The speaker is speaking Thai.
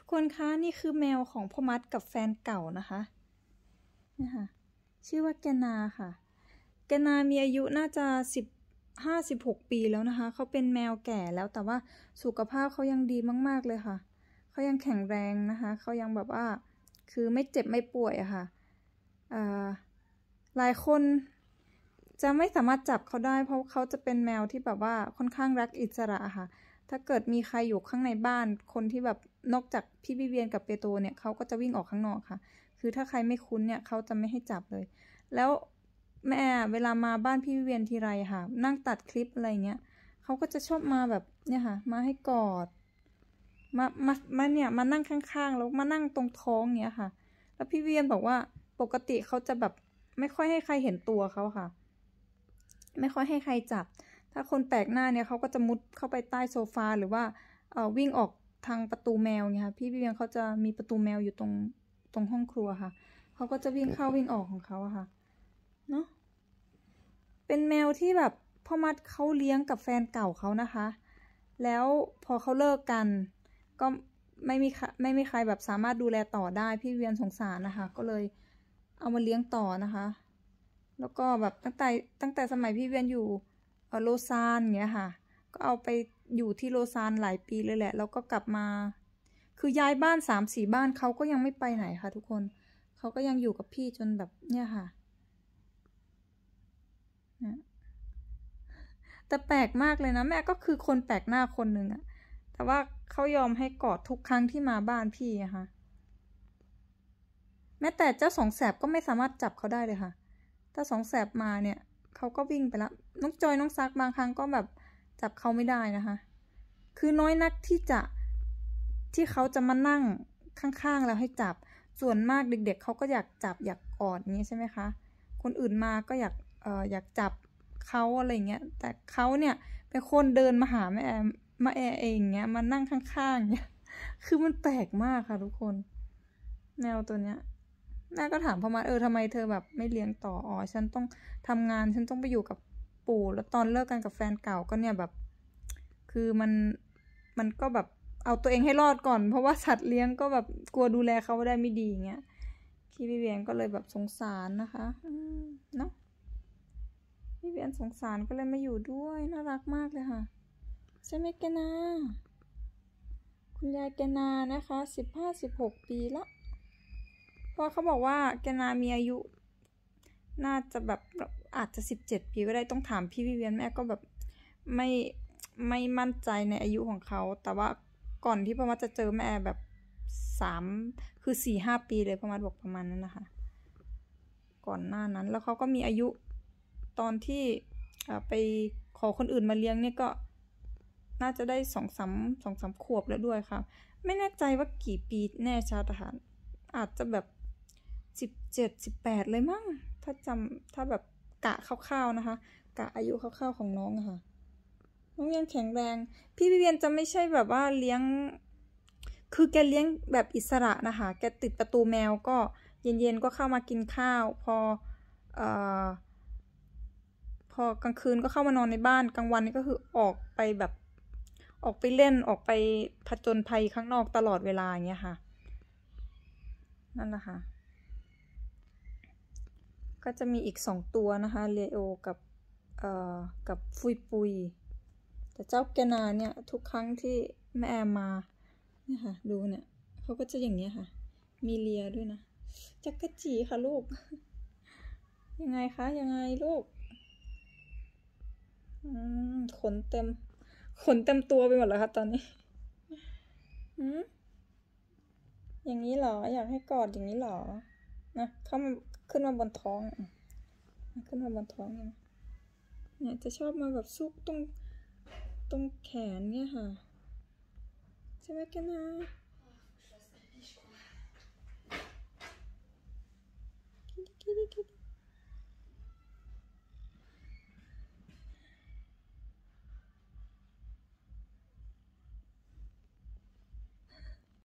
คนคะนี่คือแมวของพ่อมัดกับแฟนเก่านะคะนี่ค่ะชื่อว่าแกนาค่ะแกนามีอายุน่าจะ15-16 ปีแล้วนะคะเขาเป็นแมวแก่แล้วแต่ว่าสุขภาพเขายังดีมากๆเลยค่ะเขายังแข็งแรงนะคะเขายังแบบว่าคือไม่เจ็บไม่ป่วยอะค่ะหลายคนจะไม่สามารถจับเขาได้เพราะเขาจะเป็นแมวที่แบบว่าค่อนข้างรักอิสระค่ะถ้าเกิดมีใครอยู่ข้างในบ้านคนที่แบบนอกจากพี่วิเวียนกับเปโตรเนี่ยเขาก็จะวิ่งออกข้างนอกค่ะคือถ้าใครไม่คุ้นเนี่ยเขาจะไม่ให้จับเลยแล้วแม่เวลามาบ้านพี่วิเวียนทีไรค่ะนั่งตัดคลิปอะไรเงี้ยเขาก็จะชอบมาแบบเนี่ยค่ะมาให้กอดมาเนี่ยมานั่งข้างๆแล้วมานั่งตรงท้องเงี้ยค่ะแล้วพี่วิเวียนบอกว่าปกติเขาจะแบบไม่ค่อยให้ใครเห็นตัวเขาค่ะไม่ค่อยให้ใครจับถ้าคนแปลกหน้าเนี่ยเขาก็จะมุดเข้าไปใต้โซฟาหรือว่าวิ่งออกทางประตูแมวเนี่ยค่ะพี่วิเวียนเขาจะมีประตูแมวอยู่ตรงห้องครัวค่ะเขาก็จะวิ่งเข้าวิ่งออกของเขาอะค่ะเนาะเป็นแมวที่แบบพ่อมัดเขาเลี้ยงกับแฟนเก่าเขานะคะแล้วพอเขาเลิกกันก็ไม่มีใครแบบสามารถดูแลต่อได้พี่เวียนสงสารนะคะก็เลยเอามาเลี้ยงต่อนะคะแล้วก็แบบตั้งแต่สมัยพี่เวียนอยู่โลซานเงี้ยค่ะก็เอาไปอยู่ที่โลซานหลายปีเลยแหละแล้วก็กลับมาคือย้ายบ้าน3-4 บ้านเขาก็ยังไม่ไปไหนค่ะทุกคนเขาก็ยังอยู่กับพี่จนแบบเนี่ยค่ะแต่แปลกมากเลยนะแม่ก็คือคนแปลกหน้าคนหนึ่งอะแต่ว่าเขายอมให้กอดทุกครั้งที่มาบ้านพี่อะค่ะแม้แต่เจ้าสองแสบก็ไม่สามารถจับเขาได้เลยค่ะถ้าสองแสบมาเนี่ยเขาก็วิ่งไปแล้วน้องจอยน้องซักบางครั้งก็แบบจับเขาไม่ได้นะคะคือน้อยนักที่เขาจะมานั่งข้างๆแล้วให้จับส่วนมากเด็กๆเขาก็อยากจับอยากกอดอย่างนี้ใช่ไหมคะคนอื่นมาก็อยากจับเขาอะไรเงี้ยแต่เขาเนี่ยเป็นคนเดินมาหาแม่เองเงี้ยมานั่งข้างๆเงี้ยคือมันแปลกมากค่ะทุกคนแมวตัวเนี้ยแม่ก็ถามพ่อมาทำไมเธอแบบไม่เลี้ยงต่อฉันต้องทำงานฉันต้องไปอยู่กับปู่แล้วตอนเลิกกันกับแฟนเก่าก็เนี่ยแบบคือมันก็แบบเอาตัวเองให้รอดก่อนเพราะว่าสัตว์เลี้ยงก็แบบกลัวดูแลเขาได้ไม่ดีเงี้ยพี่วิเวียนก็เลยแบบสงสารนะคะเนาะพี่เวียนสงสารก็เลยมาอยู่ด้วยน่ารักมากเลยค่ะใช่ไหมแกนาคุณยายแกนานะคะ15-16 ปีละเพราะเขาบอกว่าแกนามีอายุน่าจะแบบอาจจะ17 ปีก็ได้ต้องถามพี่วิเวียนแม่ก็แบบไม่มั่นใจในอายุของเขาแต่ว่าก่อนที่พ่อมัดจะเจอแม่แบบคือ4-5 ปีเลยพ่อมัดบอกประมาณนั้นนะคะก่อนหน้านั้นแล้วเขาก็มีอายุตอนที่ไปขอคนอื่นมาเลี้ยงเนี่ยก็น่าจะได้2-3 ขวบแล้วด้วยค่ะไม่แน่ใจว่ากี่ปีแน่ชัดค่ะอาจจะแบบ17-18เลยมั้งถ้าแบบกะคร่าวๆนะคะกะอายุคร่าวๆของน้องค่ะน้องยังแข็งแรงพี่วิเวียนจะไม่ใช่แบบว่าเลี้ยงคือแกเลี้ยงแบบอิสระนะคะแกติดประตูแมวก็เย็นๆก็เข้ามากินข้าวพอกลางคืนก็เข้ามานอนในบ้านกลางวันนี่ก็คือออกไปแบบออกไปเล่นออกไปผจญภัยข้างนอกตลอดเวลาอย่างเงี้ยค่ะนั่นแหละค่ะก็จะมีอีก2 ตัวนะคะเลโอกับฟุยปุยแต่เจ้าแกนาเนี่ยทุกครั้งที่แม่มาเนี่ยค่ะดูเนี่ยเขาก็จะอย่างเงี้ยค่ะมีเลียด้วยนะจักรจีค่ะลูกยังไงคะยังไงลูกขนเต็มตัวไปหมดแล้วค่ะตอนนี้อย่างนี้เหรออยากให้กอดอย่างนี้เหรอนะขึ้นมาบนท้องขึ้นมาบนท้องเนี่ยจะชอบมาแบบซุกตรงแขนเนี่ยค่ะใช่ไหมกันนะคิด